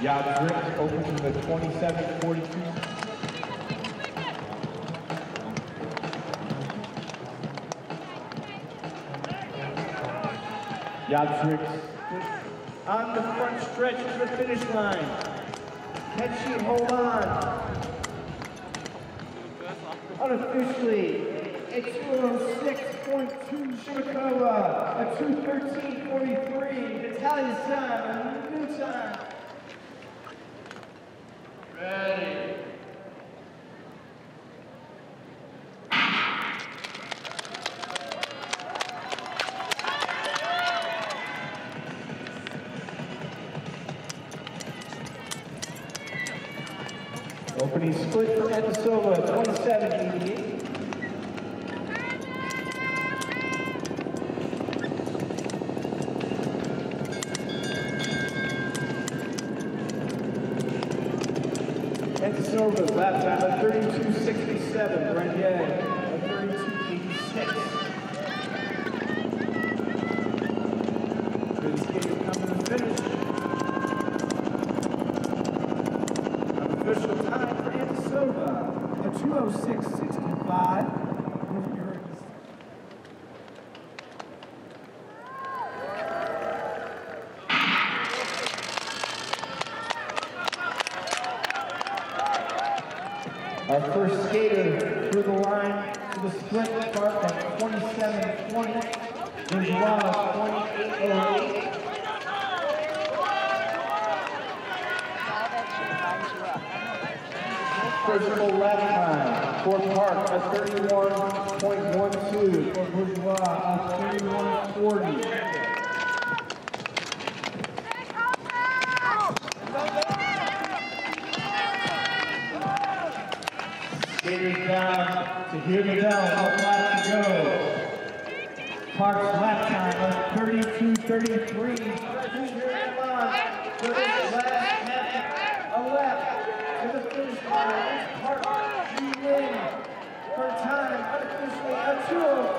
Yadrick opens with 27:42. Yadrick on the front stretch to the finish line. Can she hold on? Unofficially, a 206.2 Shimikova, a 213.43, Natalia San, a new time. Ready. Opening split for Etisova, 27.88. Etisova's lap time of 32.67. Grenier of 32.86. Good skater coming to finish. Official time for Etisova at 206.65. Our first skater through the line to the sprint start at 27.20. Bourgeois 28.08. Personal lap time for Park at 31.12. For Bourgeois at 31.40. Skaters down to hear the bell, one lap to go. Park's lap time of 32.33. For this last half, a lap to the finish line. Park, she wins her time unofficially at 2:05.